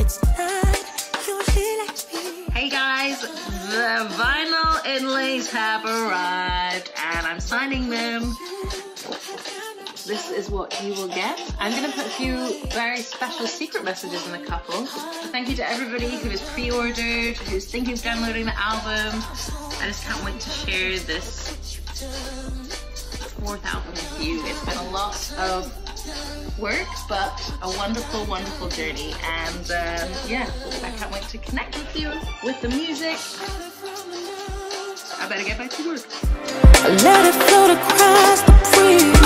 Hey guys, the vinyl inlays have arrived and I'm signing them. This is what you will get. I'm going to put a few very special secret messages in a couple. So thank you to everybody who has pre-ordered, who's thinking of downloading the album. I just can't wait to share this 4th album with you. It's been a lot of work, but a wonderful, wonderful journey. And yeah, I can't wait to connect with you with the music. I better get back to work. Let it float across the breeze.